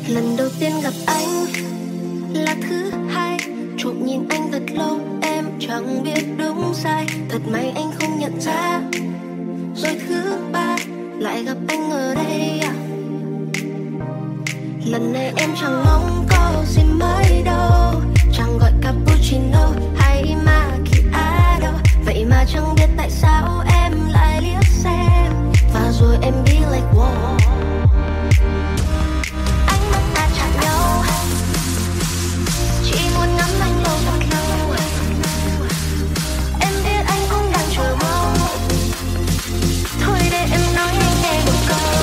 Lần đầu tiên gặp anh là thứ hai, trộm nhìn anh thật lâu em chẳng biết đúng sai. Thật may anh không nhận ra. Rồi thứ ba lại gặp anh ở đây à. Lần này em chẳng mong có gì mới đâu, chẳng gọi cappuccino hay macchiato. Vậy mà chẳng biết tại sao em lại liếc xem, và rồi em be like wow. Ánh mắt ta chạm nhau, chỉ muốn ngắm anh lâu thật lâu. Em biết anh cũng đang chờ mong, thôi để em nói anh nghe một câu.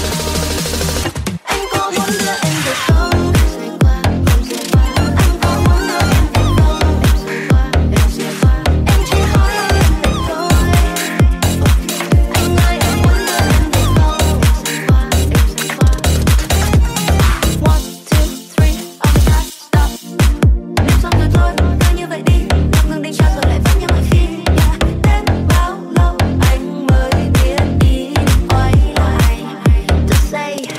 Anh có muốn đưa em về không? Em sẽ qua, em sẽ qua. Anh có muốn đưa em về không? Em sẽ qua, em sẽ qua. Em chỉ hỏi anh em về thôi. Anh ơi em muốn đưa em về không? Em sẽ qua, em sẽ qua. 1, 2, 3, oh my god, stop. Nếu xong rồi thôi, cứ như vậy đi. Ngừng đánh trao rồi lại vẫn như mọi khi. Yeah. Đến bao lâu anh mới biết đi quay lại to say hi.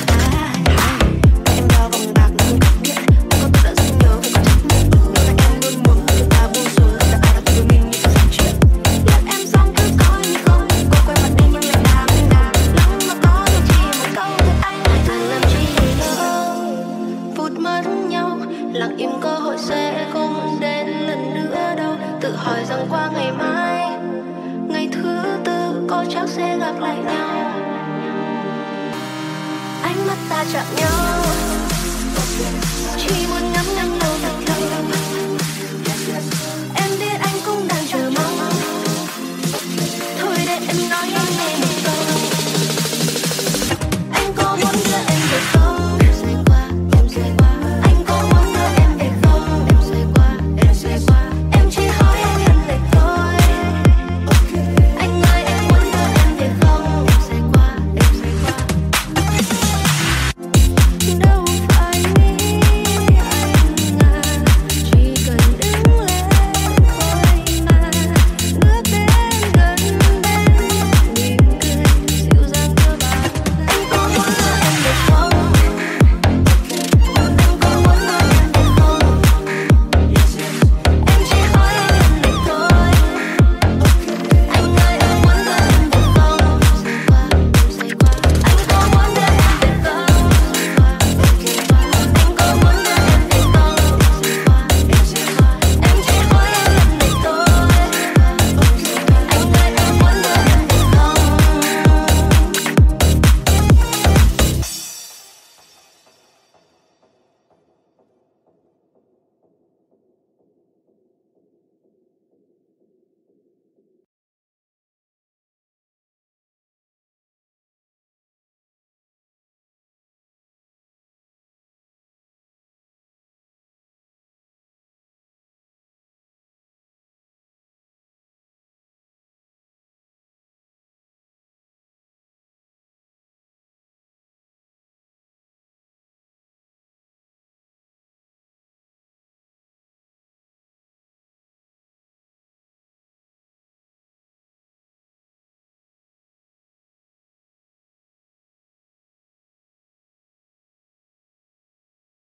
Em đeo vòng bạc nhưng không biết anh có thật đã rất nhớ về con trách nhiệm. Nếu là em luôn muốn chúng ta buông xuôi, là ai đã tự mình như trong chuyện. Biết em xong cứ coi như không, cô quay mặt đi nhưng lại đàm anh đàm. Lắm mà có được chỉ một câu thôi anh lại thử làm chi đâu. Phút mất nhau, lặng im cơ hội sẽ không đến lần nữa đâu. Tự hỏi rằng qua ngày mai, ngày thứ tư có chắc sẽ gặp lại nhau. Ánh mắt ta chạm nhau,